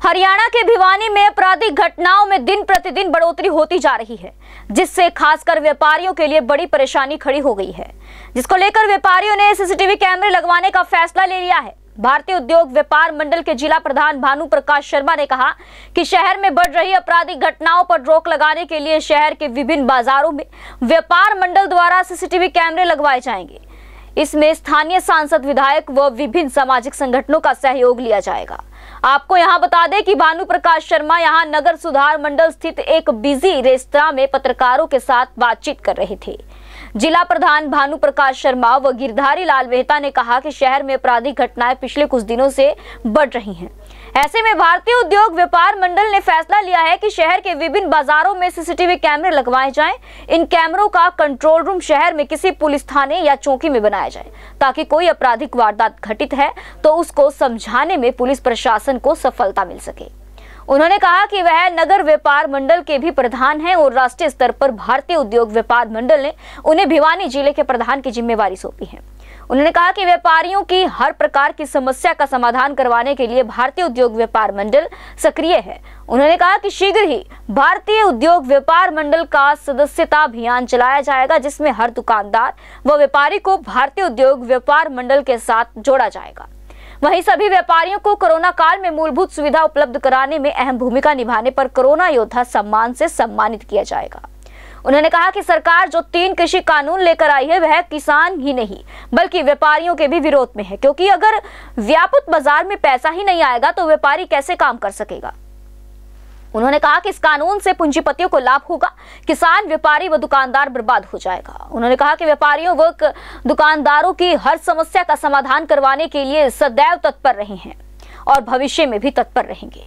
हरियाणा के भिवानी में आपराधिक घटनाओं में दिन प्रतिदिन बढ़ोतरी होती जा रही है, जिससे खासकर व्यापारियों के लिए बड़ी परेशानी खड़ी हो गई है, जिसको लेकर व्यापारियों ने सीसीटीवी कैमरे लगवाने का फैसला ले लिया है। भारतीय उद्योग व्यापार मंडल के जिला प्रधान भानु प्रकाश शर्मा ने कहा कि शहर में बढ़ रही आपराधिक घटनाओं पर रोक लगाने के लिए शहर के विभिन्न बाजारों में व्यापार मंडल द्वारा सीसीटीवी कैमरे लगवाए जाएंगे। इसमें स्थानीय सांसद, विधायक व विभिन्न सामाजिक संगठनों का सहयोग लिया जाएगा। आपको यहां बता दें कि भानु प्रकाश शर्मा यहां नगर सुधार मंडल स्थित एक बिजी रेस्तरां में पत्रकारों के साथ बातचीत कर रहे थे। जिला प्रधान भानु प्रकाश शर्मा व गिरधारी लाल मेहता ने कहा कि शहर में आपराधिक घटनाएं पिछले कुछ दिनों से बढ़ रही हैं। ऐसे में भारतीय उद्योग व्यापार मंडल ने फैसला लिया है कि शहर के विभिन्न बाजारों में सीसीटीवी कैमरे लगवाए जाएं। इन कैमरों का कंट्रोल रूम शहर में किसी पुलिस थाने या चौकी में बनाया जाए, ताकि कोई आपराधिक वारदात घटित है तो उसको समझाने में पुलिस प्रशासन को सफलता मिल सके। उन्होंने कहा कि वह नगर व्यापार मंडल के भी प्रधान हैं और राष्ट्रीय स्तर पर भारतीय उद्योग व्यापार मंडल ने उन्हें भिवानी जिले के प्रधान की जिम्मेवारी सौंपी है। उन्होंने कहा कि व्यापारियों की हर प्रकार की समस्या का समाधान करवाने के लिए भारतीय उद्योग व्यापार मंडल सक्रिय है। उन्होंने कहा कि शीघ्र ही भारतीय उद्योग व्यापार मंडल का सदस्यता अभियान चलाया जाएगा, जिसमें हर दुकानदार व व्यापारी को भारतीय उद्योग व्यापार मंडल के साथ जोड़ा जाएगा। वहीं सभी व्यापारियों को कोरोना काल में मूलभूत सुविधा उपलब्ध कराने में अहम भूमिका निभाने पर कोरोना योद्धा सम्मान से सम्मानित किया जाएगा। उन्होंने कहा कि सरकार जो 3 कृषि कानून लेकर आई है वह किसान ही नहीं बल्कि व्यापारियों के भी विरोध में है, क्योंकि अगर व्यापक बाजार में पैसा ही नहीं आएगा तो व्यापारी कैसे काम कर सकेगा। उन्होंने कहा कि इस कानून से पूंजीपतियों को लाभ होगा, किसान, व्यापारी व दुकानदार बर्बाद हो जाएगा। उन्होंने कहा कि व्यापारियों व दुकानदारों की हर समस्या का समाधान करवाने के लिए सदैव तत्पर रहे हैं और भविष्य में भी तत्पर रहेंगे।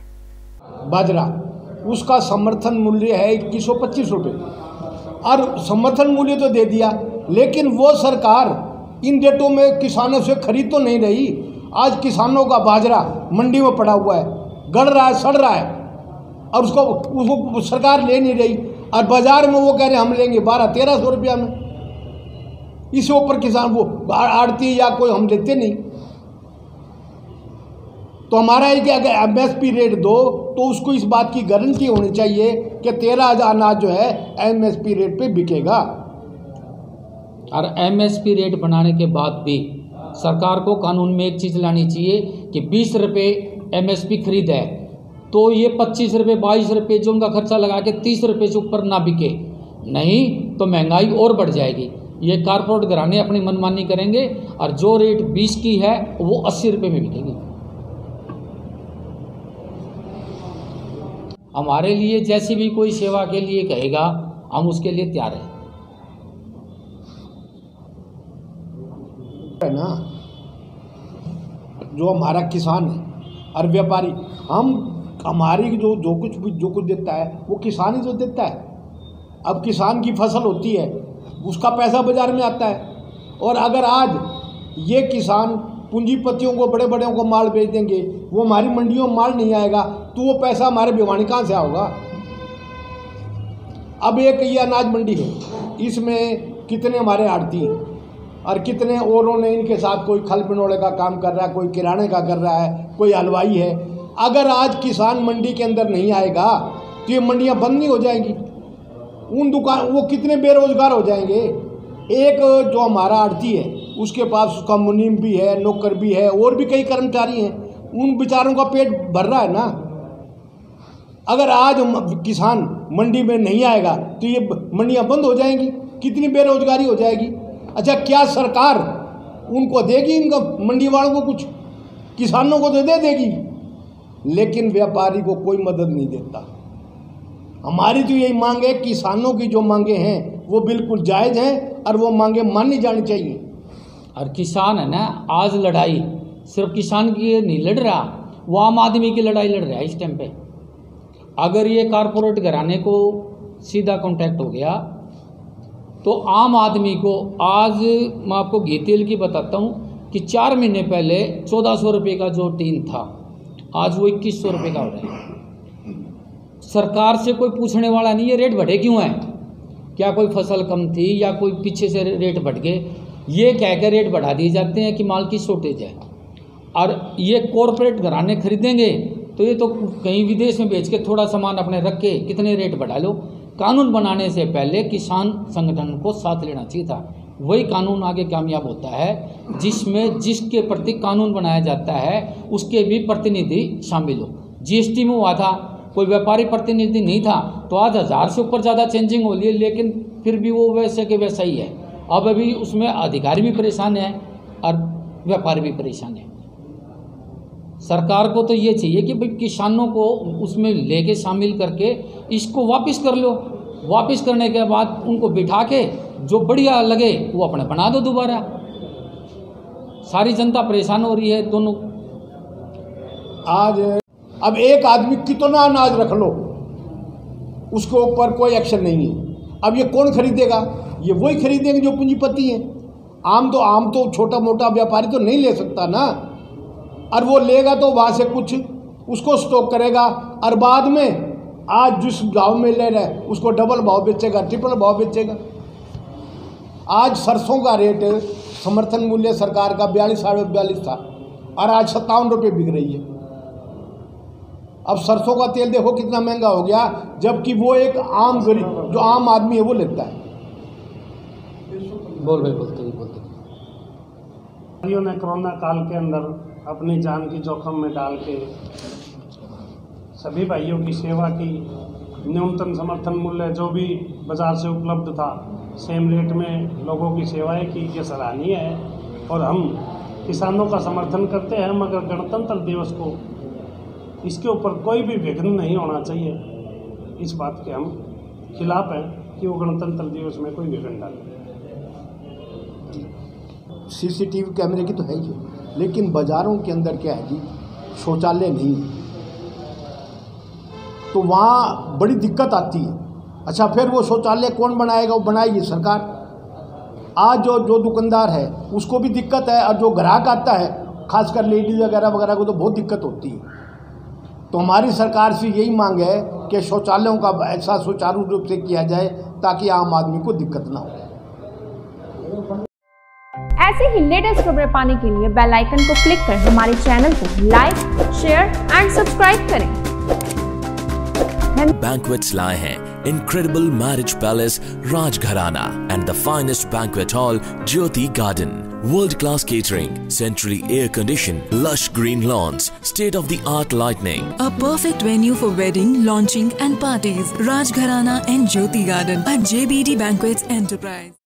बाजरा उसका समर्थन मूल्य है 2125 रुपये और समर्थन मूल्य तो दे दिया, लेकिन वो सरकार इन डेटों में किसानों से खरीद तो नहीं रही। आज किसानों का बाजरा मंडी में पड़ा हुआ है, गड़ रहा है, सड़ रहा है और उसको सरकार ले नहीं रही और बाजार में वो कह रहे हम लेंगे 1200-1300 रुपया में। इसके ऊपर किसान वो आड़ती या कोई हम लेते नहीं। तो हमारा है कि अगर एमएसपी रेट दो तो उसको इस बात की गारंटी होनी चाहिए कि 13,000 अनाज जो है एमएसपी रेट पे बिकेगा। और एमएसपी रेट बनाने के बाद भी सरकार को कानून में एक चीज़ लानी चाहिए कि 20 रुपये एमएसपी खरीद है तो ये 25 रुपये 22 रुपये जो उनका खर्चा लगा के 30 रुपये से ऊपर ना बिके, नहीं तो महंगाई और बढ़ जाएगी। ये कारपोरेट घराने अपनी मनमानी करेंगे और जो रेट 20 की है वो 80 रुपये में बिकेगी। हमारे लिए जैसी भी कोई सेवा के लिए कहेगा हम उसके लिए तैयार हैं। है ना, जो हमारा किसान है और व्यापारी, हमारी जो कुछ देता है वो किसान ही तो देता है। अब किसान की फसल होती है, उसका पैसा बाजार में आता है और अगर आज ये किसान पूंजीपतियों को, बड़े बड़ों को माल बेच देंगे, वो हमारी मंडियों में माल नहीं आएगा तो वो पैसा हमारे भिवानी कहाँ से आओगा। अब एक ये अनाज मंडी है, इसमें कितने हमारे आड़ती हैं और कितने औरों ने इनके साथ, कोई खल बिनोड़े का काम कर रहा है, कोई किराने का कर रहा है, कोई हलवाई है। अगर आज किसान मंडी के अंदर नहीं आएगा तो ये मंडियां बंद नहीं हो जाएंगी। उन दुकान वो कितने बेरोजगार हो जाएंगे। एक जो हमारा आड़ती है उसके पास उसका मुनीम भी है, नौकर भी है और भी कई कर्मचारी हैं, उन बेचारों का पेट भर रहा है ना। अगर आज किसान मंडी में नहीं आएगा तो ये मंडियां बंद हो जाएंगी, कितनी बेरोजगारी हो जाएगी। अच्छा, क्या सरकार उनको देगी, इनका मंडी वालों को कुछ, किसानों को तो दे देगी, लेकिन व्यापारी को कोई मदद नहीं देता। हमारी तो यही मांग है, किसानों की जो मांगे हैं वो बिल्कुल जायज़ हैं और वो मांगे मानी जानी चाहिए। और किसान है ना, आज लड़ाई सिर्फ किसान की नहीं लड़ रहा, वो आम आदमी की लड़ाई लड़ रहा है इस टाइम पे। अगर ये कारपोरेट घराने को सीधा कांटेक्ट हो गया तो आम आदमी को, आज मैं आपको घी तेल की बताता हूँ कि 4 महीने पहले 1400 रुपये का जो टीन था आज वो 2100 रुपये का हो रहा है। सरकार से कोई पूछने वाला नहीं ये रेट बढ़े क्यों हैं, क्या कोई फसल कम थी या कोई पीछे से रेट बढ़ गए, ये कहकर रेट बढ़ा दिए जाते हैं कि माल की शॉर्टेज है। और ये कॉरपोरेट घराने खरीदेंगे तो ये तो कहीं विदेश में बेच के थोड़ा सामान अपने रख के कितने रेट बढ़ा लो। कानून बनाने से पहले किसान संगठन को साथ लेना चाहिए था। वही कानून आगे कामयाब होता है जिसमें जिसके प्रति कानून बनाया जाता है उसके भी प्रतिनिधि शामिल हो। जीएसटी में हुआ था, कोई व्यापारी प्रतिनिधि नहीं था, तो आज 1000 से ऊपर ज़्यादा चेंजिंग हो रही है, लेकिन फिर भी वो वैसे के वैसा ही है। अब अभी उसमें अधिकारी भी परेशान है और व्यापारी भी परेशान है। सरकार को तो ये चाहिए कि भाई किसानों को उसमें लेके शामिल करके इसको वापस कर लो। वापस करने के बाद उनको बिठा के जो बढ़िया लगे वो अपने बना दो दोबारा। सारी जनता परेशान हो रही है दोनों। आज अब एक आदमी कितना अनाज रख लो उसके ऊपर कोई एक्शन नहीं है। अब ये कौन खरीदेगा? ये वही खरीदेंगे जो पूंजीपति हैं। आम तो छोटा मोटा व्यापारी तो नहीं ले सकता ना, और वो लेगा तो वहाँ से कुछ उसको स्टॉक करेगा और बाद में आज जिस भाव में ले रहा है उसको डबल भाव बेचेगा, ट्रिपल भाव बेचेगा। आज सरसों का रेट समर्थन मूल्य सरकार का 42 साढ़े 42 था और आज 57 रुपये बिक रही है। अब सरसों का तेल देखो कितना महंगा हो गया, जबकि वो एक आम गरीब जो आम आदमी है वो लेता है। बोलते ने कोरोना काल के अंदर अपनी जान की जोखिम में डाल के सभी भाइयों की सेवा की। न्यूनतम समर्थन मूल्य जो भी बाज़ार से उपलब्ध था सेम रेट में लोगों की सेवाएं की, ये सराहनीय है और हम किसानों का समर्थन करते हैं। मगर गणतंत्र दिवस को इसके ऊपर कोई भी विघ्न नहीं होना चाहिए। इस बात के हम खिलाफ हैं कि वो गणतंत्र दिवस में कोई विघ्न डाले। सीसीटीवी कैमरे की तो है ही, लेकिन बाज़ारों के अंदर क्या है जी, शौचालय नहीं है, तो वहाँ बड़ी दिक्कत आती है। अच्छा, फिर वो शौचालय कौन बनाएगा? वो बनाएगी सरकार। आज जो दुकानदार है उसको भी दिक्कत है, और जो ग्राहक आता है खासकर लेडीज वगैरह को तो बहुत दिक्कत होती है। तो हमारी सरकार से यही मांग है कि शौचालयों का ऐसा सुचारू रूप से किया जाए ताकि आम आदमी को दिक्कत ना हो। ऐसे ही लेटेस्ट खबरें पाने के लिए बेल आइकन को क्लिक कर हमारे चैनल को लाइक, शेयर एंड सब्सक्राइब करें। Banquets lie हैं incredible marriage palace Rajgharana and the finest banquet hall Jyoti Garden. World-class catering, centrally air-conditioned, lush green lawns, state-of-the-art lighting. A perfect venue for wedding, launching and parties. Rajgharana and Jyoti Garden at JBD Banquets Enterprise.